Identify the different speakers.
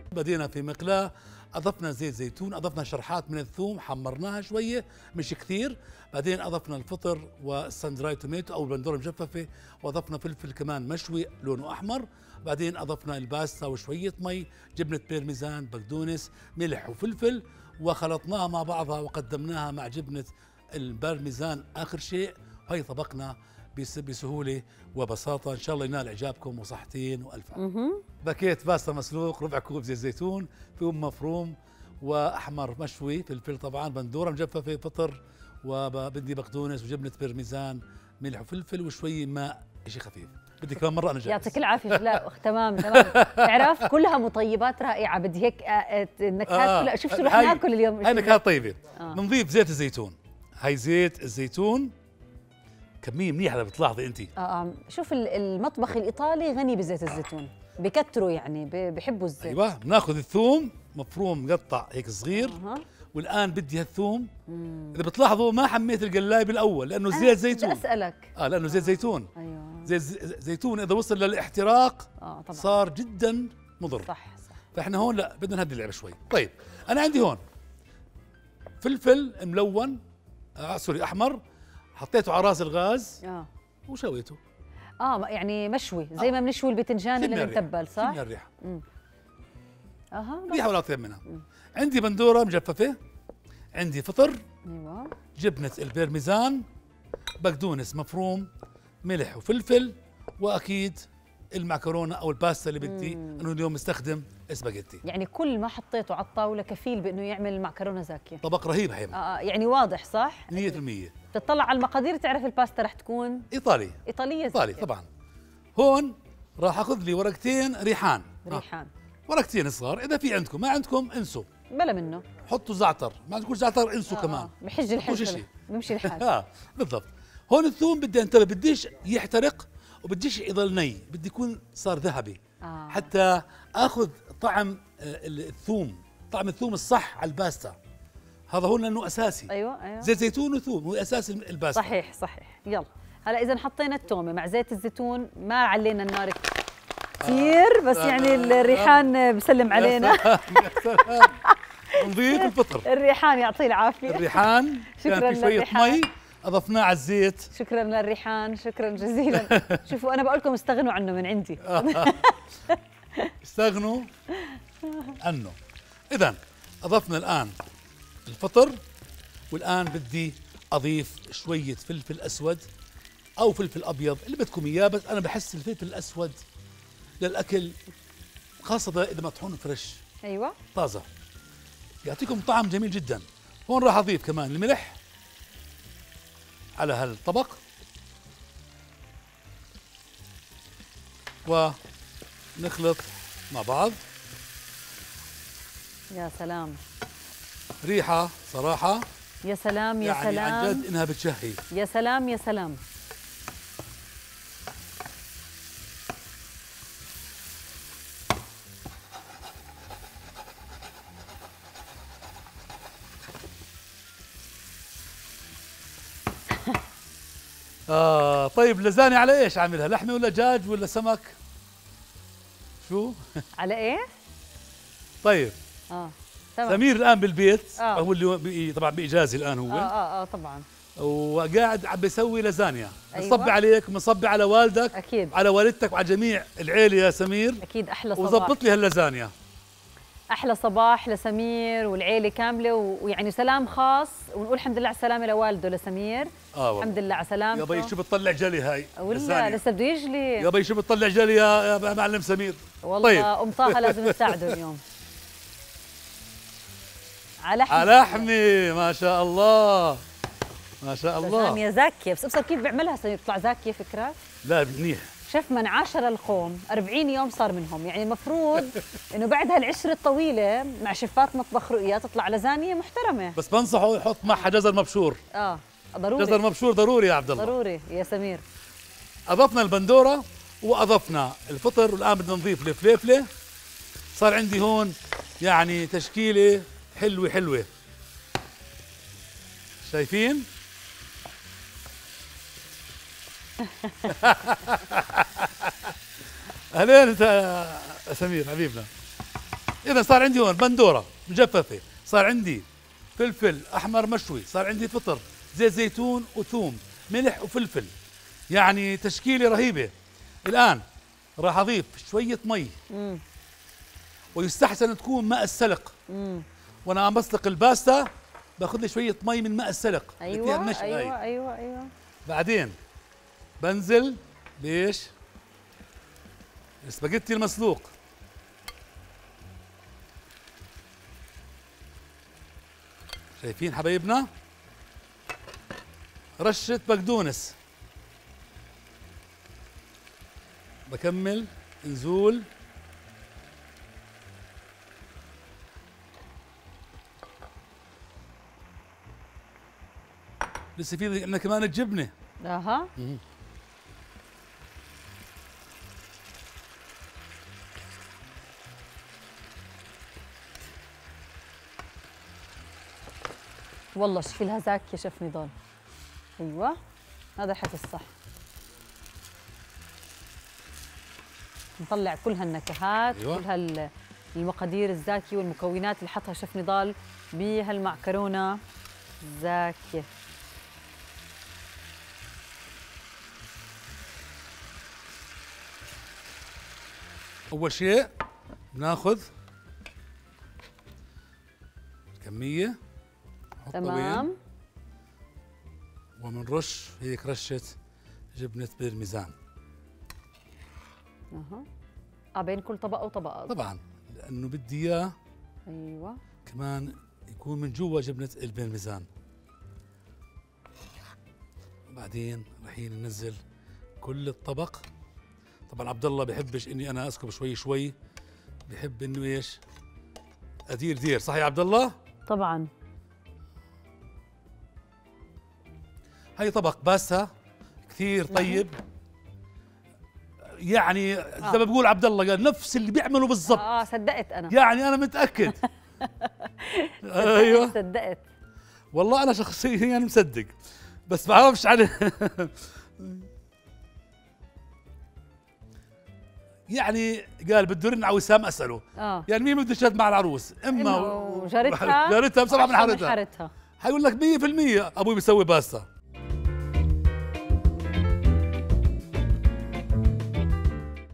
Speaker 1: بدينا في مقلاة، أضفنا زيت زيتون، أضفنا شرحات من الثوم، حمرناها شوية مش كثير، بعدين أضفنا الفطر والسان دراي توميتو أو البندورة المجففة، وأضفنا فلفل كمان مشوي لونه أحمر، بعدين أضفنا الباستا وشوية مي، جبنة بيرميزان، بقدونس، ملح وفلفل، وخلطناها مع بعضها وقدمناها مع جبنة البارميزان آخر شيء. وهي طبقنا بسهولة وبساطة، إن شاء الله ينال إعجابكم وصحتين وألف عافية. باكيت باستا مسلوق، ربع كوب زيت زيتون، ثوم مفروم وأحمر مشوي، فلفل طبعا، بندورة مجففة، فطر، وبدي بقدونس وجبنة بيرميزان، ملح وفلفل وشوي ماء، شيء خفيف. بدي كمان مرة أنا جاهز.
Speaker 2: يعطيك العافية. لا تمام تمام. تعرف كلها مطيبات رائعة، بدي هيك النكهات كلها. شوف شو رح ناكل اليوم.
Speaker 1: هاي نكهات طيبة. بنضيف زيت الزيتون، هاي زيت الزيتون كمية منيحة إذا بتلاحظي أنت.
Speaker 2: شوف المطبخ الإيطالي غني بزيت الزيتون، بكتروا يعني بحبوا الزيت.
Speaker 1: أيوة، بناخذ الثوم مفروم مقطع هيك صغير. والآن بدي هالثوم، إذا بتلاحظوا ما حميت القلاية بالأول لأنه زيت زيتون.
Speaker 2: بدي أسألك.
Speaker 1: لأنه زيت زيتون.
Speaker 2: أيوة.
Speaker 1: زيت زيتون إذا وصل للاحتراق
Speaker 2: طبعا
Speaker 1: صار جدا مضر.
Speaker 2: صح.
Speaker 1: فإحنا هون لا، بدنا نهدي اللعبة شوي. طيب أنا عندي هون فلفل ملون، سوري أحمر، حطيته على راس الغاز وشويته.
Speaker 2: يعني مشوي زي ما بنشوي البتنجان اللي متبل، صح؟
Speaker 1: شمنا الريحة. ريحة ولا طيب منها. عندي بندورة مجففة، عندي فطر،
Speaker 2: ايوه،
Speaker 1: جبنة البيرميزان، بقدونس مفروم، ملح وفلفل، واكيد المعكرونه او الباستا اللي بدي، انه اليوم مستخدم اسباجيتي.
Speaker 2: يعني كل ما حطيته على الطاوله كفيل بانه يعمل المعكرونه زاكيه.
Speaker 1: طبق رهيب حيما.
Speaker 2: يعني واضح صح؟
Speaker 1: 100%.
Speaker 2: تطلع على المقادير تعرف الباستا رح تكون
Speaker 1: ايطاليه
Speaker 2: زاكية.
Speaker 1: طبعا. هون راح اخذ لي ورقتين ريحان. ورقتين صغار، اذا في عندكم، ما عندكم انسوا
Speaker 2: بلا منه.
Speaker 1: حطوا زعتر، ما عندكم زعتر انسوا كمان.
Speaker 2: بحج الحج بمشي الحال.
Speaker 1: بالضبط. هون الثوم بدي انتبه، بديش يحترق وبديش يضل ني، بدي يكون صار ذهبي. حتى اخذ طعم الثوم، طعم الثوم الصح على الباستا. هذا هو لانه اساسي.
Speaker 2: ايوه
Speaker 1: زيت زيتون وثوم هو اساس الباستا.
Speaker 2: صحيح. يلا هلا اذا حطينا التومه مع زيت الزيتون، ما علينا النار كثير، بس يعني الريحان بسلم علينا.
Speaker 1: نضيف الفطر.
Speaker 2: الريحان يعطيه العافيه.
Speaker 1: الريحان كان في شويه مي اضفناه على الزيت.
Speaker 2: شكرا للريحان، شكرا جزيلا. شوفوا انا بقول لكم استغنوا عنه من عندي.
Speaker 1: استغنوا عنه. اذا اضفنا الان الفطر، والان بدي اضيف شويه فلفل اسود او فلفل ابيض اللي بدكم اياه، بس انا بحس الفلفل الاسود للاكل خاصه اذا مطحون فريش.
Speaker 2: ايوه
Speaker 1: طازه، يعطيكم طعم جميل جدا. هون راح اضيف كمان الملح على هالطبق، ونخلط مع بعض.
Speaker 2: يا سلام،
Speaker 1: ريحه صراحه
Speaker 2: يا سلام يا
Speaker 1: يعني
Speaker 2: سلام،
Speaker 1: عن جد انها بتشهي.
Speaker 2: يا سلام يا سلام.
Speaker 1: طيب لازاني على ايش عاملها؟ لحمه ولا دجاج ولا سمك؟ شو؟
Speaker 2: على ايه؟
Speaker 1: طيب
Speaker 2: تمام.
Speaker 1: سمير الان بالبيت، هو اللي طبعا باجازه الان هو.
Speaker 2: طبعا.
Speaker 1: وقاعد عم بيسوي لازانيا.
Speaker 2: أيوة.
Speaker 1: مصبي عليك، مصبي على والدك،
Speaker 2: اكيد،
Speaker 1: على والدتك وعلى جميع العيله يا سمير.
Speaker 2: اكيد. احلى صباح،
Speaker 1: وظبط لي هاللازانيا.
Speaker 2: احلى صباح لسمير والعيله كامله، ويعني سلام خاص، ونقول الحمد لله على السلامه لوالده لسمير. الحمد لله على سلامته.
Speaker 1: يا بي شو بتطلع جلي هاي؟
Speaker 2: ولا لسه بده يجلي.
Speaker 1: يا بي شو بتطلع جلي يا معلم سمير؟
Speaker 2: والله طيب. ام طه لازم نساعده اليوم. على
Speaker 1: لحمه ما شاء الله، ما شاء الله.
Speaker 2: لازانيا زاكيه، بس ابصر كيف بيعملها سمير، بتطلع زاكيه فكره.
Speaker 1: لا منيح.
Speaker 2: شيف من عاشر القوم 40 يوم صار منهم، يعني المفروض انه بعد هالعشره الطويله مع شيفات مطبخ رؤيا تطلع لازانيا محترمه.
Speaker 1: بس بنصحه يحط معها جزر مبشور.
Speaker 2: ضروري
Speaker 1: جزر مبشور ضروري يا عبد الله،
Speaker 2: ضروري يا سمير.
Speaker 1: اضفنا البندوره واضفنا الفطر، والان بدنا نضيف الفليفله. صار عندي هون يعني تشكيله حلوه. شايفين؟ اهلين انت يا سمير حبيبنا. اذا صار عندي هون بندوره مجففه، صار عندي فلفل احمر مشوي، صار عندي فطر، زيت زيتون وثوم، ملح وفلفل، يعني تشكيله رهيبه. الان راح اضيف شويه مي، ويستحسن تكون ماء السلق. وانا عم بسلق الباستا باخذ لي شويه مي من ماء السلق اللي فيها النشا.
Speaker 2: ايوه.
Speaker 1: بعدين بنزل بايش؟ السباجيتي المسلوق. شايفين حبايبنا؟ رشة بقدونس. بكمل نزول لسه في عندنا كمان الجبنة.
Speaker 2: اها. والله شوفي لها زاكية شيف نضال. ايوه هذا حكي الصح. نطلع كل هالنكهات،
Speaker 1: أيوة.
Speaker 2: كل المقادير الزاكية والمكونات اللي حطها شيف نضال بهالمعكرونة الزاكية.
Speaker 1: أول شيء بناخذ كمية،
Speaker 2: تمام،
Speaker 1: ومنرش هيك رشة جبنة بالميزان.
Speaker 2: اها. بين كل طبقة وطبقة
Speaker 1: طبعا لأنه بدي إياه
Speaker 2: ايوه
Speaker 1: كمان يكون من جوا جبنة البرميزان. وبعدين رايحين ننزل كل الطبق. طبعا عبد الله بحبش اني انا اسكب شوي شوي، بحب انه ايش؟ ادير دير، صح يا عبد الله؟
Speaker 2: طبعا.
Speaker 1: هاي طبق باستا كثير طيب، يعني زي ما بقول عبد الله قال نفس اللي بيعمله بالضبط.
Speaker 2: صدقت انا،
Speaker 1: يعني انا متاكد. ايوه
Speaker 2: صدقت
Speaker 1: والله انا شخصيا يعني مصدق، بس بعرفش عليه. يعني قال بده يرن على وسام اساله. يعني مين بده يشهد مع العروس؟ اما
Speaker 2: جارتها
Speaker 1: جارتها بسبب من حارتها. حيقول لك 100% ابوي بيسوي باستا.